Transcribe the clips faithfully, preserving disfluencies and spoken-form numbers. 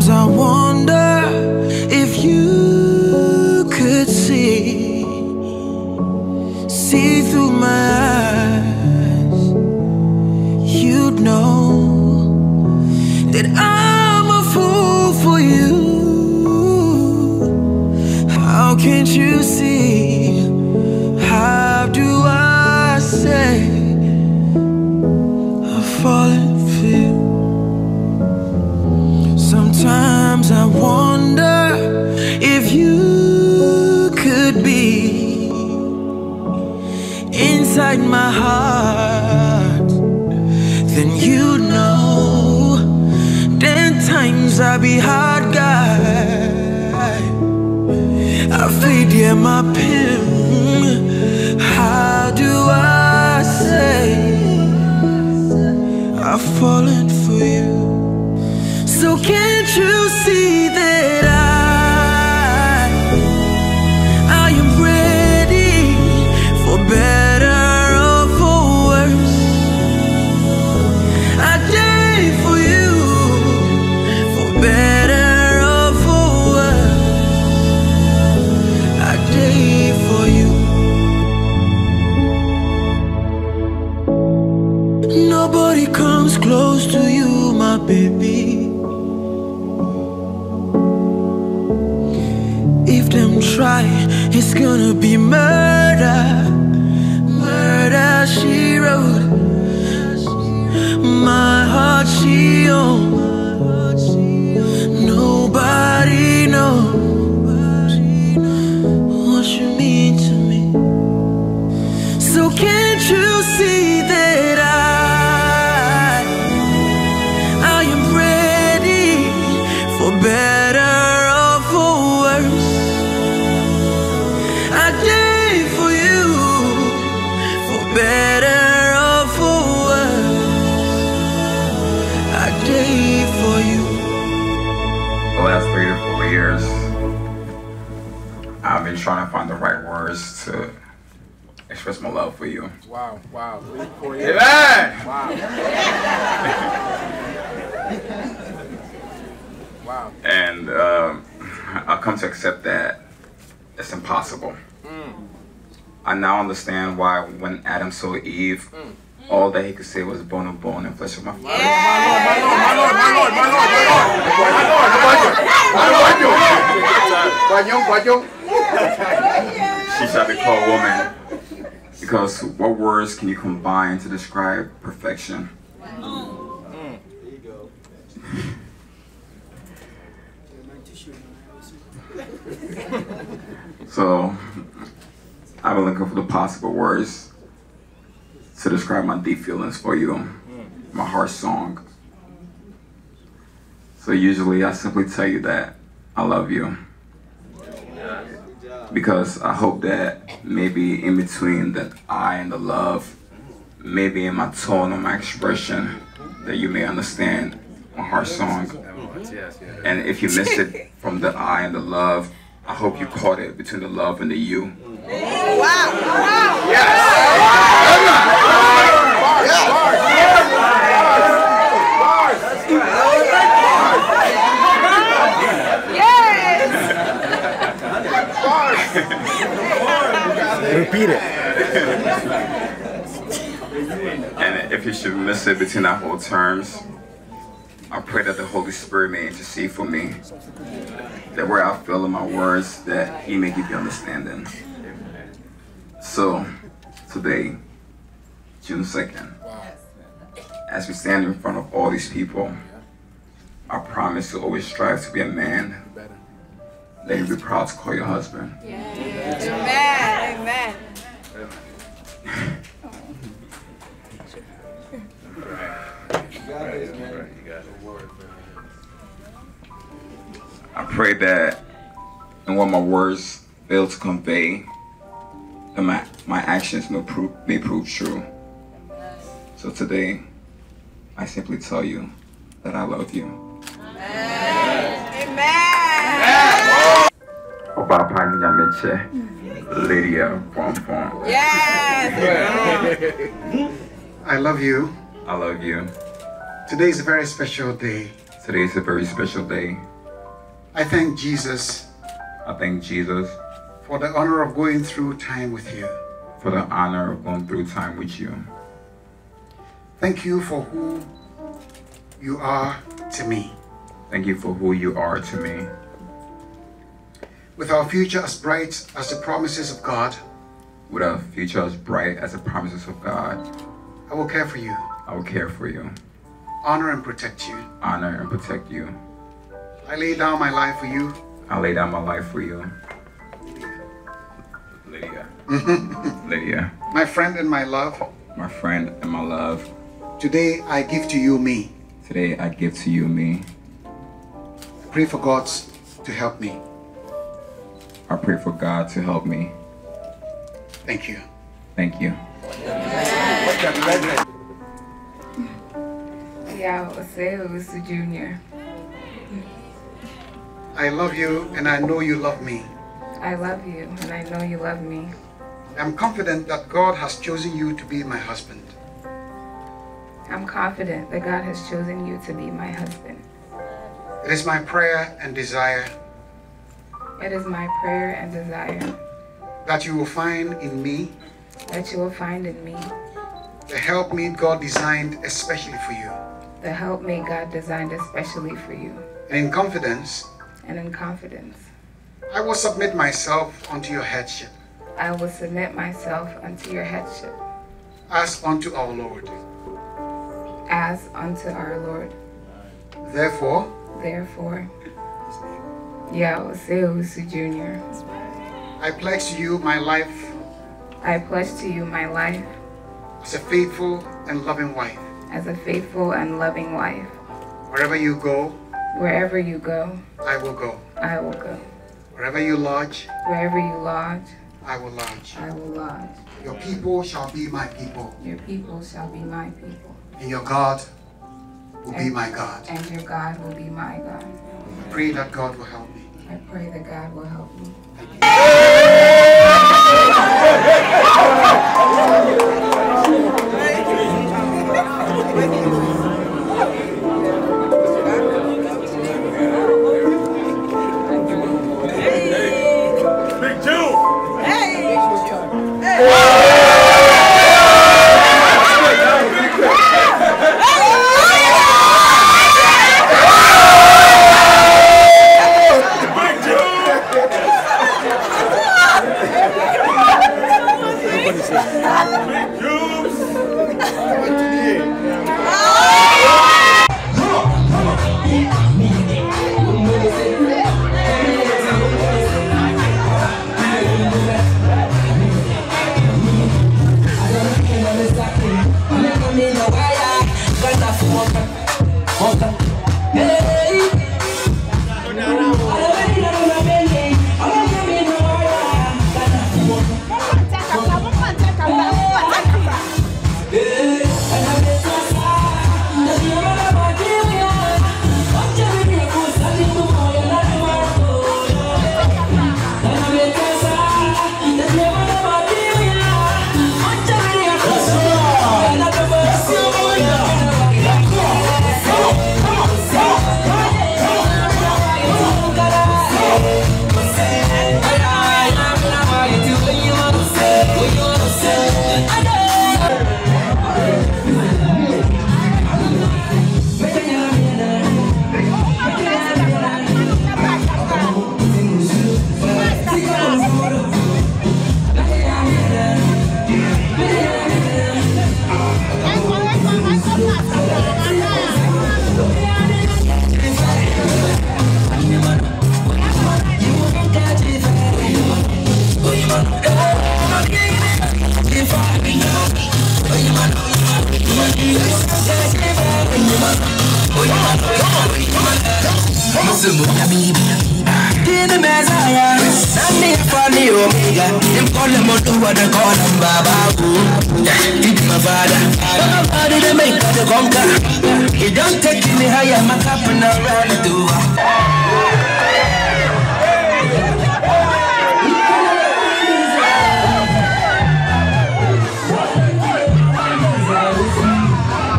Sometimes I wonder if you could see, see through my eyes. You'd know that I'm a fool for you. How can't you see? How do I say I've fallen for you? Sometimes I wonder if you could be inside my heart, then you know. Then times I be hard guy, I fade yeah my pen. How do I say I've fallen for you? So can't you see that I, I am ready for better or for worse? I die for you, for better or for worse. I die for you. Nobody comes close to you, my baby. If them try, it's gonna be murder. Murder, she wrote. My heart she owns. Nobody knows what you mean to me. So can't you see that I, I am ready for better or for worse? I die for you, for better or for worse. I die for you. The last three to four years, I've been trying to find the right words to express my love for you. Wow, wow. Three, four years. Amen! Wow. Wow. And um, I've come to accept that it's impossible. Mm. I now understand why when Adam saw Eve, mm. all that he could say was bone of bone and flesh of my flesh. Yeah. My Lord, my Lord, my Lord, my Lord, my Lord, my Lord, my Lord, she shall be called woman, because what words can you combine to describe perfection? Mm. There you go. So, I've been looking for the possible words to describe my deep feelings for you, my heart song. So usually I simply tell you that I love you, because I hope that maybe in between that I and the love, maybe in my tone or my expression, that you may understand my heart song. And if you missed it from the I and the love, I hope you caught it between the love and the you. Wow! Wow! Yes! Repeat it. And if you should miss it between our whole terms, I pray that the Holy Spirit may intercede for me, that where I feel in my words, that He may give you understanding. So, today, June second, as we stand in front of all these people, I promise to always strive to be a man that you'll be proud to call your husband. Yes. Amen. Amen. I pray that in what my words fail to convey, that my, my actions may prove, may prove true. So today, I simply tell you that I love you. Amen. Lydia Bonfon. Yes. I love you. I love you. Today is a very special day. Today is a very special day. I thank Jesus I thank Jesus for the honor of going through time with you. for the honor of going through time with you. Thank you for who you are to me. Thank you for who you are to me. With our future as bright as the promises of God, With a future as bright as the promises of God, I will care for you, I will care for you, honor and protect you. honor and protect you. I lay down my life for you. I lay down my life for you. Lydia. Lydia. My friend and my love, My friend and my love. today I give to you me. Today I give to you me. I pray for God to help me. I pray for God to help me. Thank you. Thank you. Yeah, Oseo Junior I love you and I know you love me. I love you and I know you love me. I'm confident that God has chosen you to be my husband. I'm confident that God has chosen you to be my husband. It is my prayer and desire It is my prayer and desire that you will find in me that you will find in me the helpmeet God designed especially for you. the helpmate God designed especially for you. And in confidence, And in confidence, I will submit myself unto your headship I will submit myself unto your headship as unto our Lord. as unto our Lord. Therefore, Therefore, yeah, Oseo Junior I pledge to you my life I pledge to you my life as a faithful and loving wife. as a faithful and loving wife. Wherever you go, Wherever you go, I will go. I will go. Wherever you lodge, Wherever you lodge, I will lodge. I will lodge. Your people shall be my people, Your people shall be my people, and your God will be my God. and your God will be my God. I pray that God will help me. I pray that God will help me. Big Jew! You don't take me higher, my cup and around the door.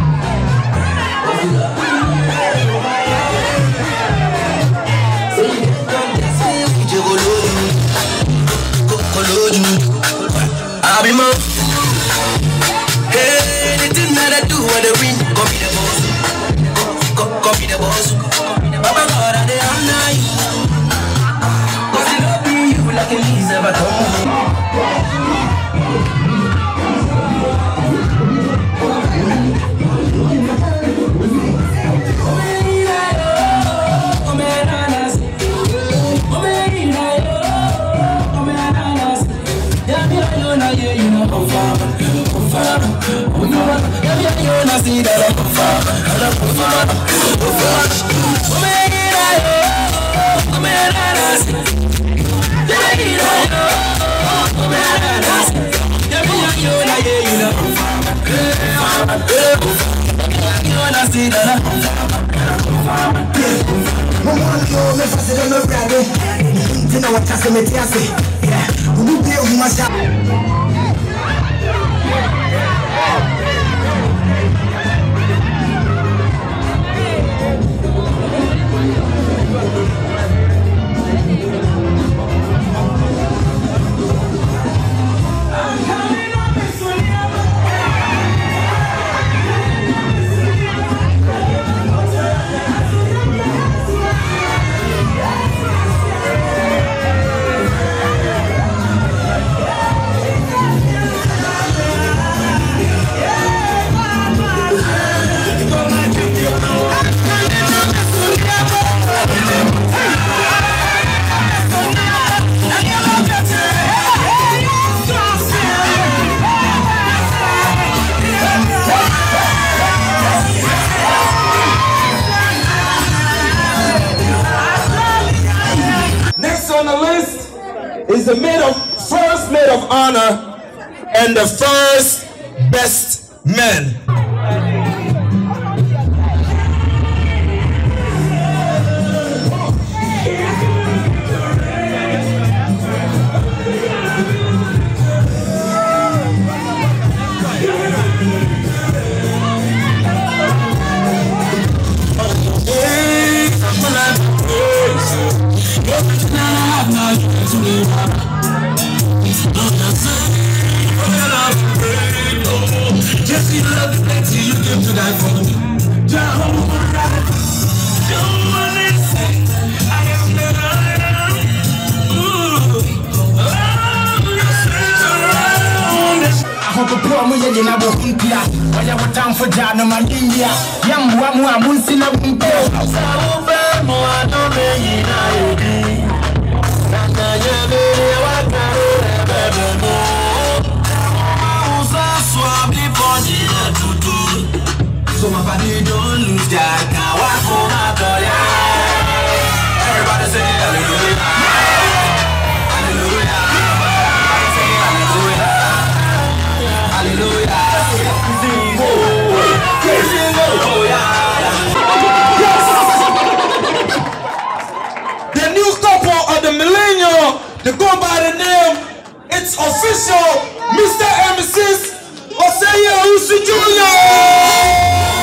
See can ease ever come. Is the maid of first maid of honor and the first best man. Just see the love that you give to that for me. So my body don't lose that. Now I go my body. Everybody say hallelujah. Hallelujah. Say hallelujah. Hallelujah. The new couple of the millennium, they go by the name, it's official, Mister and Missus Osei Owusu Junior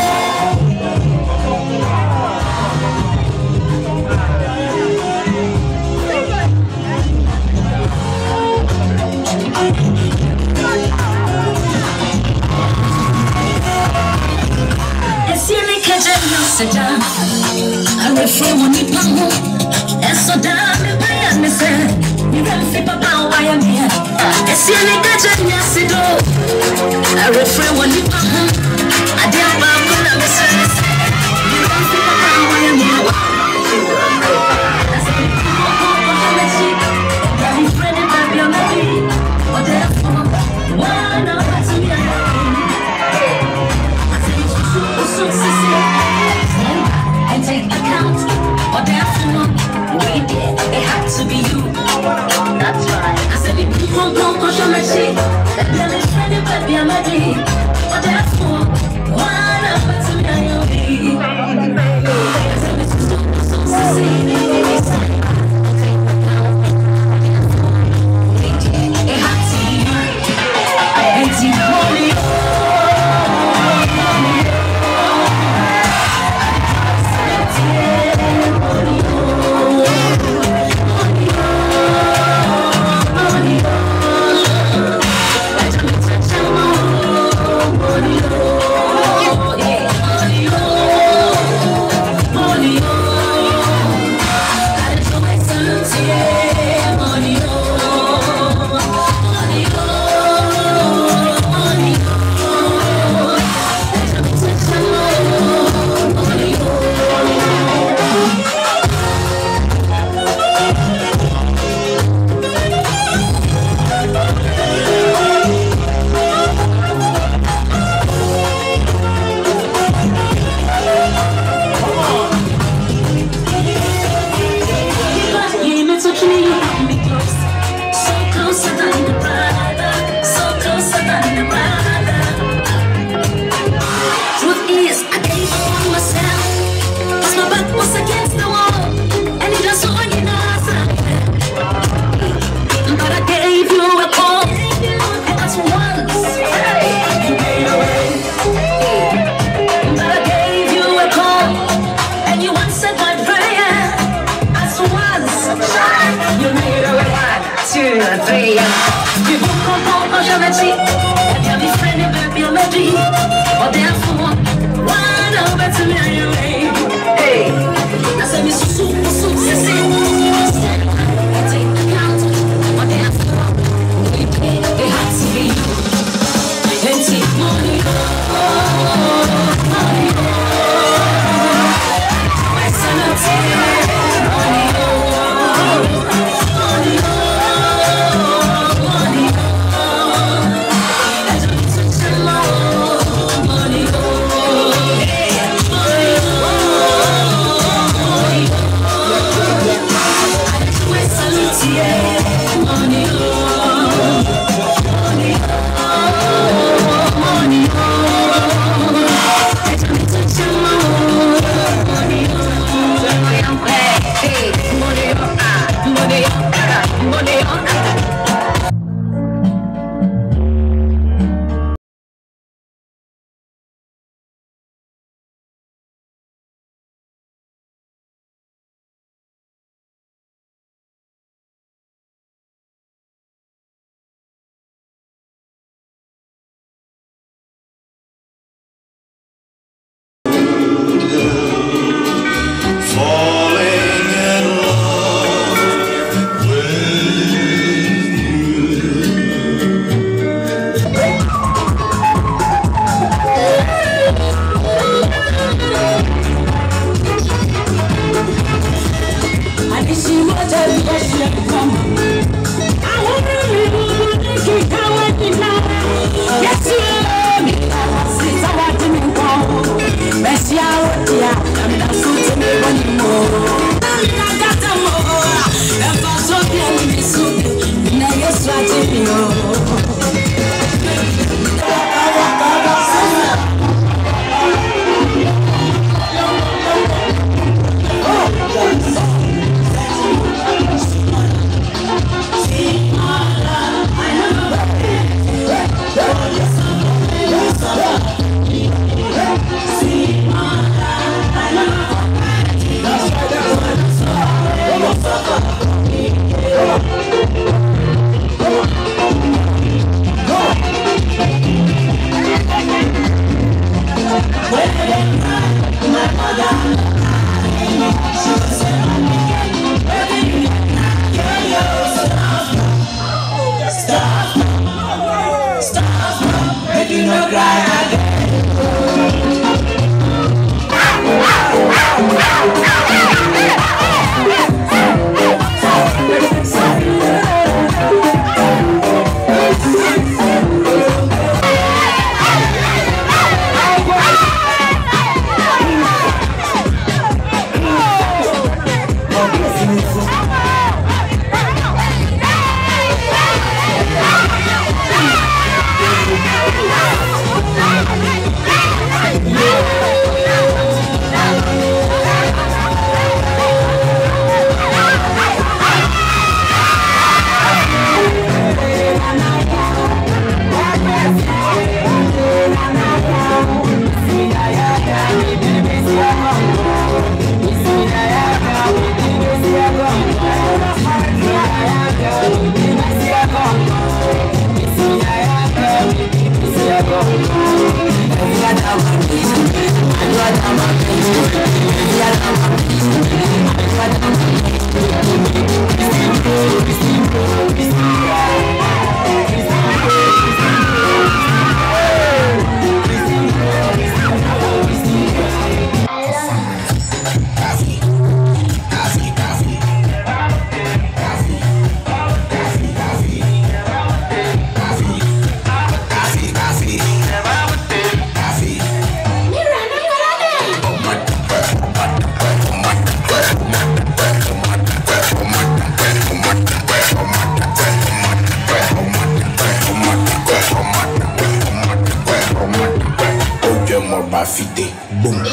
I refrain when you come home. And so down the way I miss it. You don't flip about why I'm here. I see any gadget, yes, it do. I refrain when you come home. I didn't want to miss it. You don't flip about why I'm here. I said, oh, oh, oh, let's see. Got me friendly, baby, I'm ready. Oh, therefore, why not to me? I said, it's so, so, so, so. And take account, or therefore, we did, it had to be you. That's right. I said, if you won't go, go show me shit. Then tell me, friend, baby, I'm ready. Or therefore, why not to me, I'll be. I said, it's so, so, so, so, take account, we did, it had to be you. And you want it. sur three. Tu vous comprends quand je me dis, bien mes friends et bien me dit, oh damn for one, one over to me anyway. Hey, I said me so so so so so. Take the count, oh damn for one, it had to be you. And take money, money, my sanity, money, money, money, I don't touch the law, money, money, my sanity, money, Boom.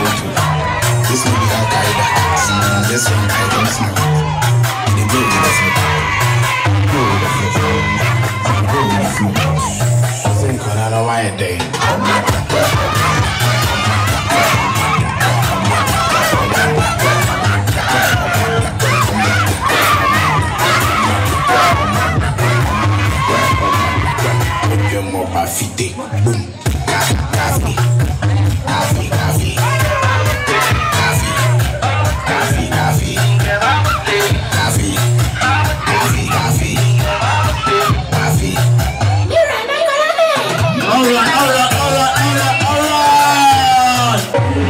This one I don't smoke. The good doesn't Cinco na no my day. Fité, boum, café, café, café, café, café, café, café, café, café, café. All right, all right, all right, all right, all right.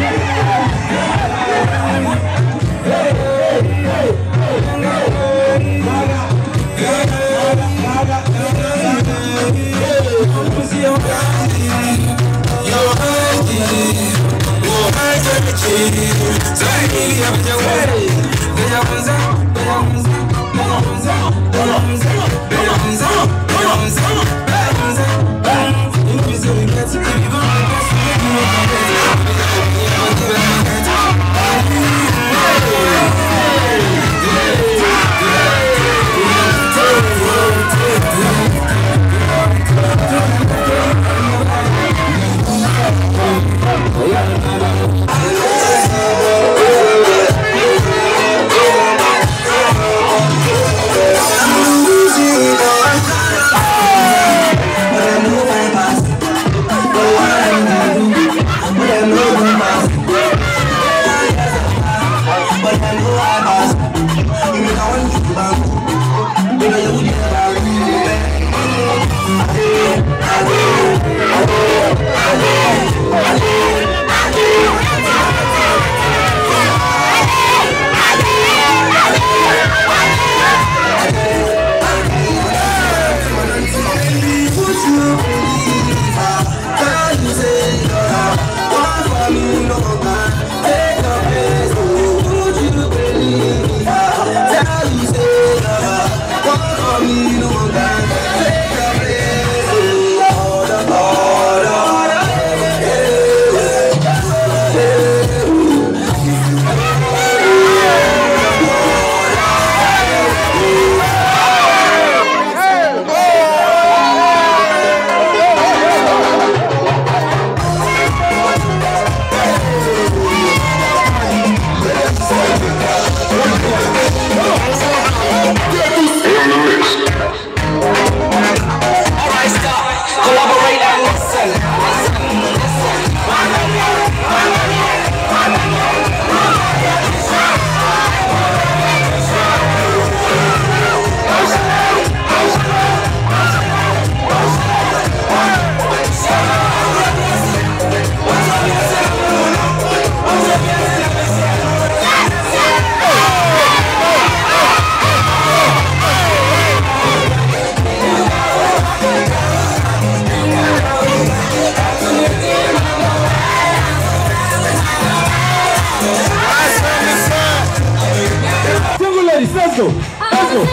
Let's go. Let's go.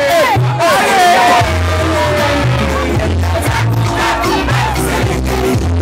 Hey!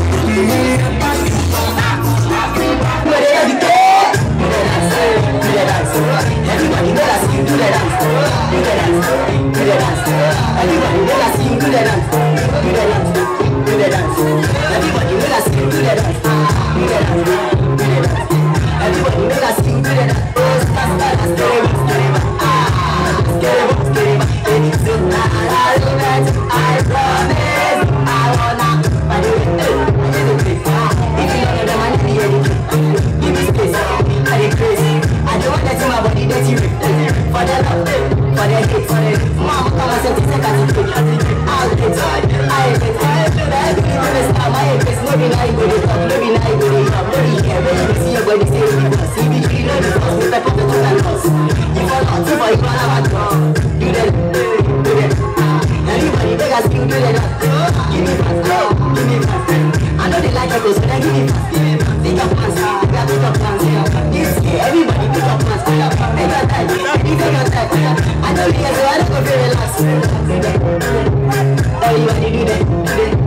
Everybody do that, do that.